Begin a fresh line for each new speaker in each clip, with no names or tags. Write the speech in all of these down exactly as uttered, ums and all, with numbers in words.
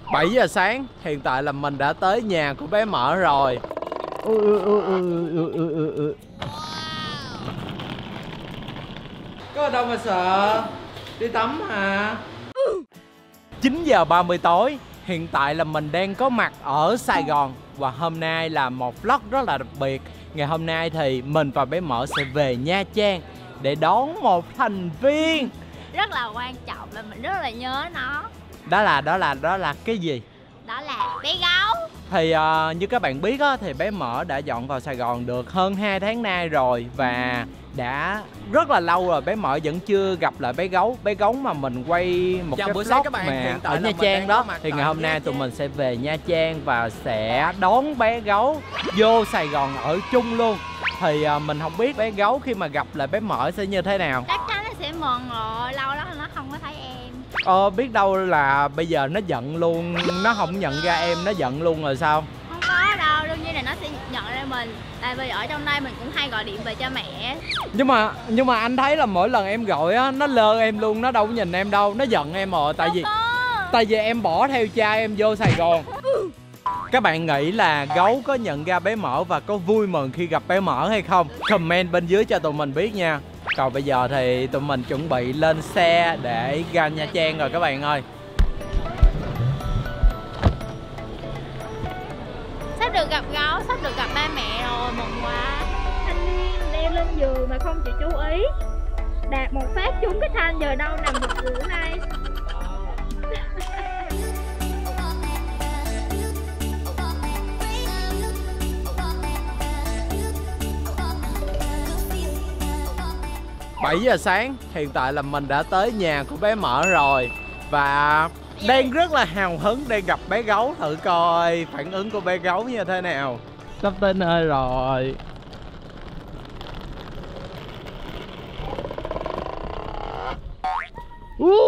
bảy giờ sáng, hiện tại là mình đã tới nhà của bé Mỡ rồi. Ui, ui, ui, ui, ui, ui, ui. Có ở đâu mà sợ, đi tắm hả? chín giờ ba mươi tối, hiện tại là mình đang có mặt ở Sài Gòn. Và hôm nay là một vlog rất là đặc biệt. Ngày hôm nay thì mình và bé Mỡ sẽ về Nha Trang để đón một thành viên
rất là quan trọng và mình rất là nhớ nó.
Đó là, đó là, đó là cái gì?
Đó là bé gấu.
Thì uh, như các bạn biết á, thì bé Mỡ đã dọn vào Sài Gòn được hơn hai tháng nay rồi. Và đã rất là lâu rồi bé Mỡ vẫn chưa gặp lại bé gấu. Bé gấu mà mình quay một Chào cái vlog các bạn. Mà ở Nha Trang đó. Thì ngày hôm nay tụi mình sẽ về Nha Trang và sẽ đón bé gấu vô Sài Gòn ở chung luôn. Thì uh, mình không biết bé gấu khi mà gặp lại bé Mỡ sẽ như thế nào.
Chắc chắn nó sẽ mừng rồi, lâu đó nó không có thấy em.
Ờ, biết đâu là bây giờ nó giận luôn, nó không nhận ra em, nó giận luôn rồi sao?
Không có đâu, đương nhiên là nó sẽ nhận ra mình. Tại vì ở trong đây mình cũng hay gọi điện về cho mẹ. Nhưng mà nhưng mà anh thấy là mỗi lần em gọi á, nó lơ em luôn, nó đâu có nhìn em đâu, nó giận em rồi. Tại vì Tại vì em bỏ theo cha em vô Sài Gòn. Các bạn nghĩ là gấu có nhận ra bé Mỡ và có vui mừng khi gặp bé Mỡ hay không? Comment bên dưới cho tụi mình biết nha. Còn bây giờ thì tụi mình chuẩn bị lên xe để ra Nha Trang rồi các bạn ơi. Sắp được gặp gấu, sắp được gặp ba mẹ rồi, mừng quá. Thanh niên leo lên giường mà không chịu chú ý, đạp một phát trúng cái thanh giờ đâu nằm gục ngủ này.
bảy giờ sáng, hiện tại là mình đã tới nhà của bé Mỡ rồi. Và đang rất là hào hứng để gặp bé gấu, thử coi phản ứng của bé gấu như thế nào. Sắp tới nơi rồi.
Wow.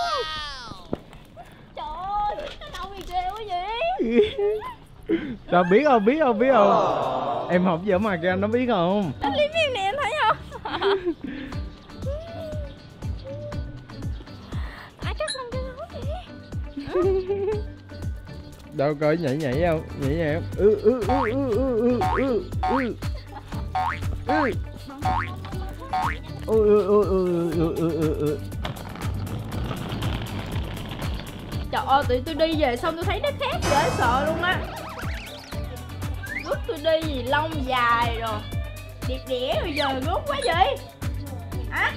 Trời ơi, nó đâu bị ghê quá vậy?
Sao biết không, biết không, biết không? Em học dở mặt ra nó biết không?
Nó liếm miệng nè, em thấy không?
Đâu coi nhảy nhảy không, nhảy nhảy không? Ừ ừ ừ ừ ừ ừ ừ ừ ừ.
Trời ơi, tụi tôi đi về xong tôi thấy nó khác dễ sợ luôn á. Lúc tôi đi gì lông dài rồi đẹp đẽ, bây giờ gớm quá vậy hả?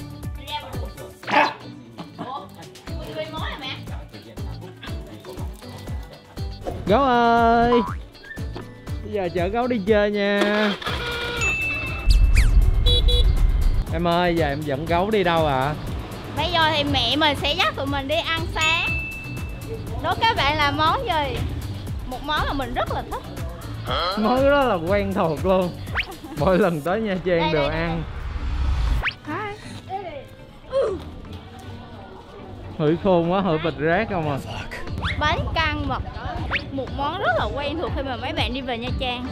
Gấu ơi, bây giờ chở gấu đi chơi nha. Em ơi, giờ em dẫn gấu đi đâu ạ? À?
Bây giờ thì mẹ mình sẽ dắt tụi mình đi ăn sáng. Đố các bạn là món gì? Một món mà mình rất là thích.
Món đó là quen thuộc luôn. Mỗi lần tới Nha Trang đây, đều đây, ăn đây. Hửi khôn quá, hửi bịch rác không à.
Bánh căn mật, một món rất là quen thuộc khi mà mấy bạn đi về Nha Trang.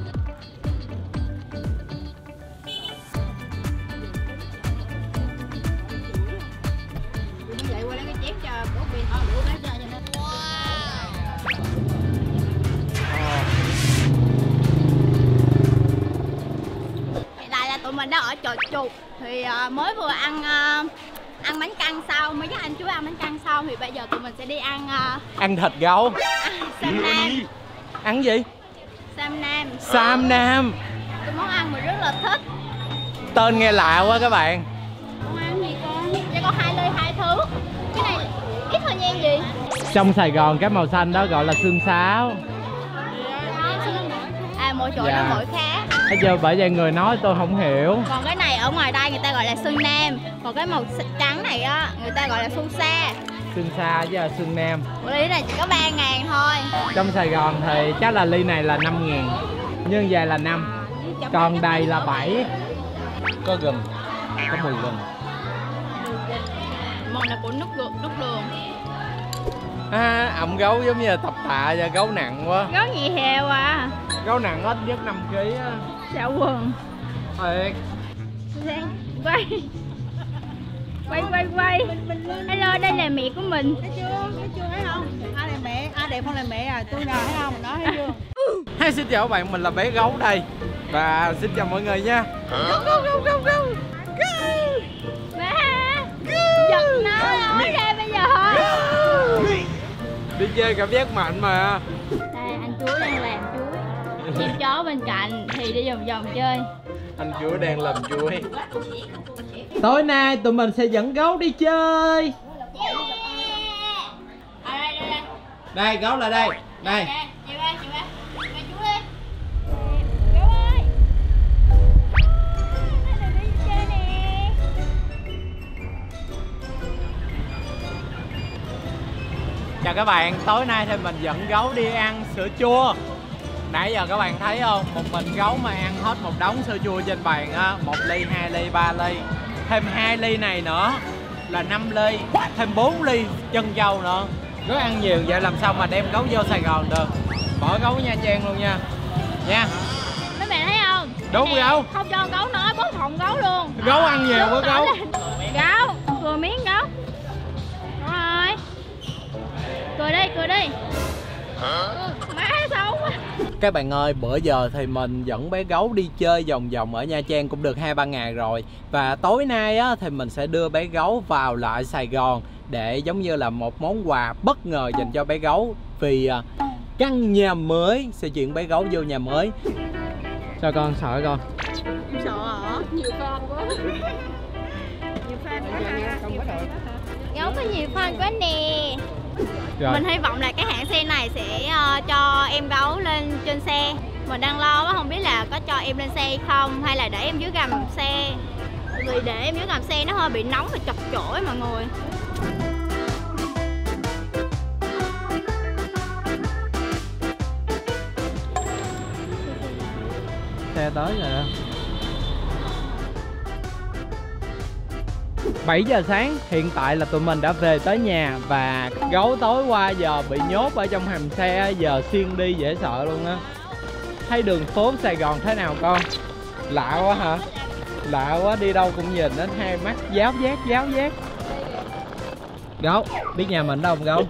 Hiện tại là tụi mình đang ở chợ Chục thì mới vừa ăn uh, ăn bánh căn xong, mới dắt anh chú ăn bánh căn xong thì bây giờ tụi mình sẽ đi ăn uh...
ăn thịt gấu.
À, Sam Nam.
Ăn gì?
Sam Nam.
Sam Nam.
Cái món ăn mình rất là thích.
Tên nghe lạ quá các bạn.
Món ăn gì con? Cho con hai ly hai thứ. Cái này ít thôi nha gì?
Trong Sài Gòn cái màu xanh đó gọi là xương sáo.
À, mỗi chỗ
dạ.
nó mỗi khác.
Bây giờ bởi vậy người nói tôi không hiểu.
Còn cái này ở ngoài đây người ta gọi là xương nam. Còn cái màu trắng này á người ta gọi là xương sa.
Xương sa với là xương nam.
Một ly này chỉ có ba ngàn thôi.
Trong Sài Gòn thì chắc là ly này là năm ngàn, nhưng dài là năm, còn đầy là bảy. Có gừng, có mùi gừng.
Màu này của nước đường, nước đường.
À, ẩm gấu giống như là tập tạ và gấu nặng quá.
Gấu nhẹ heo à.
Gấu nặng ít nhất năm ký á.
Dạ quần.
Thiệt.
Quay. Quay quay quay. Hello, đây là mẹ của mình.
Thấy chưa? Thấy chưa thấy không? Ai là mẹ? đẹp hơn là mẹ à, tôi nào thấy không, nó thấy chưa?
Hi, xin chào các bạn, mình là bé gấu đây. Và xin chào mọi người nha. Go, go, go, go, go.
Mẹ giật nó nói ra bây giờ.
Đi chơi cảm giác mạnh mà.
Đây anh chuối đang làm chuối, em chó bên cạnh thì đi vòng vòng chơi.
Anh chuối đang làm chuối. Tối nay tụi mình sẽ dẫn gấu đi chơi.
Yeah. À, đây, đây, đây.
Đây, gấu là đây. Đây.
Chị ba, chị ba. Mẹ chú đi. Gấu ơi. Đây là đi chơi nè.
Chào các bạn, tối nay thì mình dẫn gấu đi ăn sữa chua. Nãy giờ các bạn thấy không, một mình gấu mà ăn hết một đống sữa chua trên bàn á, một ly, hai ly, ba ly. Thêm hai ly này nữa là năm ly, thêm bốn ly chân dâu nữa. Rất ăn nhiều vậy làm sao mà đem gấu vô Sài Gòn được. Bỏ gấu Nha Trang luôn nha. Nha.
Mấy mẹ thấy không?
Đúng
nè,
gấu.
Không cho con gấu nói, bớt phòng gấu luôn.
Gấu ăn nhiều với gấu.
Gấu, cười miếng gấu. Đúng rồi. Cười đi, cười đi. Ừ, má xấu quá.
Các bạn ơi, bữa giờ thì mình dẫn bé gấu đi chơi vòng vòng ở Nha Trang cũng được hai ba ngày rồi. Và tối nay á, thì mình sẽ đưa bé gấu vào lại Sài Gòn để giống như là một món quà bất ngờ dành cho bé gấu. Vì à, căn nhà mới sẽ chuyển bé gấu vô nhà mới. Sao con, sợ con?
Em sợ hả? Nhiều fan quá. Nhiều fan quá ha.
Gấu có nhiều fan quá nè.
Rồi.
Mình hy vọng là cái hãng xe này sẽ uh, cho em gấu lên trên xe. Mình đang lo quá, không biết là có cho em lên xe hay không, hay là để em dưới gầm xe. Vì để em dưới gầm xe nó hơi bị nóng và chật chội mọi người.
Xe tới rồi. bảy giờ sáng, hiện tại là tụi mình đã về tới nhà. Và gấu tối qua giờ bị nhốt ở trong hầm xe, giờ xuyên đi dễ sợ luôn á. Thấy đường phố Sài Gòn thế nào con? Lạ quá hả? Lạ quá, đi đâu cũng nhìn đến hai mắt giáo giác giáo giác. Gấu, biết nhà mình đâu không gấu?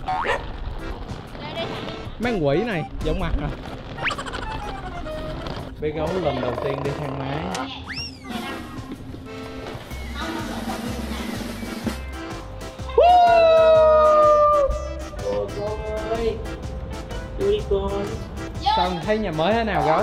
Mấy con quỷ này giống mặt à. Bé gấu lần đầu tiên đi thang máy. Cô con ơi, đi con. Sao thấy nhà mới thế nào gấu?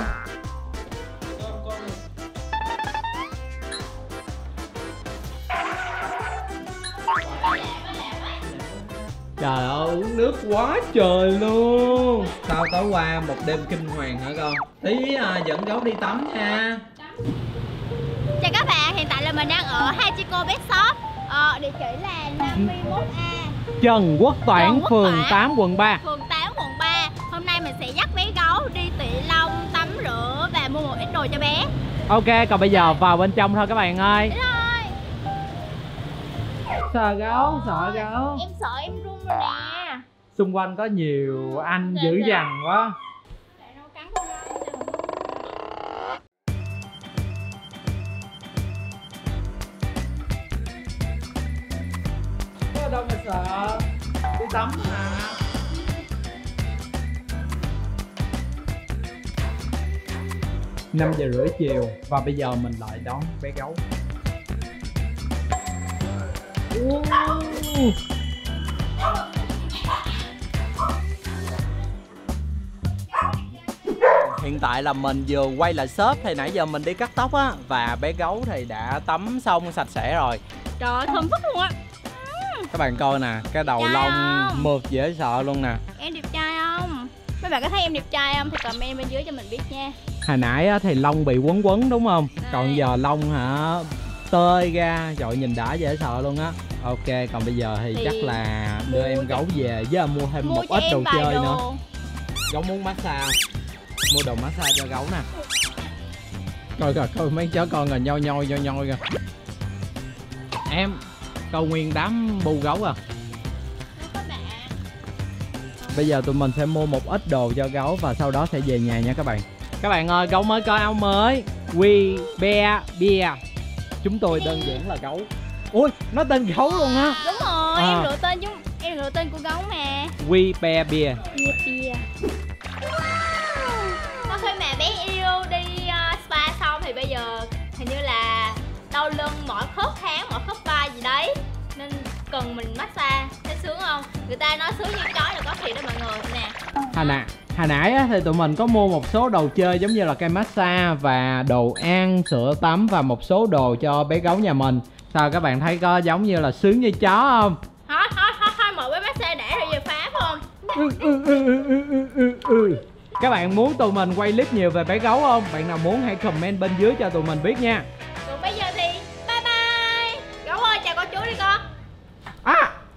Trời ơi, uống nước quá trời luôn. Sao tối qua một đêm kinh hoàng hả con? Tí à, dẫn gấu đi tắm nha.
Chào các bạn, hiện tại là mình đang ở Hachiko Pet Shop. Ờ, địa chỉ là năm mươi mốt A
Trần Quốc Toản,
Trần Quốc
phường
Toản,
tám, quận ba.
Phường tám, quận ba. Hôm nay mình sẽ dắt bé gấu đi Tị Long tắm rửa và mua một ít đồ cho bé.
Ok, còn bây giờ vào bên trong thôi các bạn ơi.
Đi thôi.
Sợ gấu, sợ gấu.
Em sợ em run rồi nè.
Xung quanh có nhiều anh
Dạ,
dữ
dạ.
dằn quá.
Để nó cắn con
Có đâu mà sợ. Đi tắm mà. năm giờ rưỡi chiều và bây giờ mình lại đón bé gấu. Uh. Hiện tại là mình vừa quay lại shop thì nãy giờ mình đi cắt tóc á. Và bé gấu thì đã tắm xong sạch sẽ rồi.
Trời ơi, thơm phức luôn á.
Các bạn coi nè, cái đầu
Trời
lông
không?
mượt dễ sợ luôn nè.
Em đẹp trai không? Mấy bạn có thấy em đẹp trai không thì comment bên dưới cho mình biết nha.
Hồi nãy á, thì lông bị quấn quấn đúng không?
Đây.
Còn giờ lông hả tơi ra, trời nhìn đã dễ sợ luôn á. Ok, còn bây giờ thì,
Thì
chắc là đưa em gấu về với mua thêm
Mua
một
cho
ít
em
đồ
vài
chơi
đồ.
nữa. Gấu muốn massage, mua đồ massage cho gấu nè. Coi kìa, coi mấy chó con rồi nhoi nhoi nhoi nhoi kìa. Em, câu nguyên đám bu gấu à. Bây giờ tụi mình sẽ mua một ít đồ cho gấu và sau đó sẽ về nhà nha các bạn. Các bạn ơi, gấu mới có áo mới We Bear Bear. Chúng tôi đơn giản là gấu. Ui, nó tên gấu luôn á.
Đúng rồi,
À.
em lựa tên chúng em lựa tên của gấu mà.
We Bear Bear.
Ừ. bia bia. Sau khi mẹ bé yêu đi uh, spa xong thì bây giờ hình như là đau lưng, mỏi khớp háng, mỏi khớp vai gì đấy, nên cần mình massage. Thấy sướng không? Người ta nói sướng như chó là có thiệt đó mọi người nè.
Hồi nãy, hồi nãy á, thì tụi mình có mua một số đồ chơi giống như là cây massage và đồ ăn, sữa tắm và một số đồ cho bé gấu nhà mình. Sao các bạn thấy có giống như là sướng như chó không?
Thôi thôi thôi thôi mọi bé massage để rồi về phá không?
Ừ, ừ, ừ, ừ, ừ, ừ, ừ. Các bạn muốn tụi mình quay clip nhiều về bé gấu không? Bạn nào muốn hãy comment bên dưới cho tụi mình biết nha.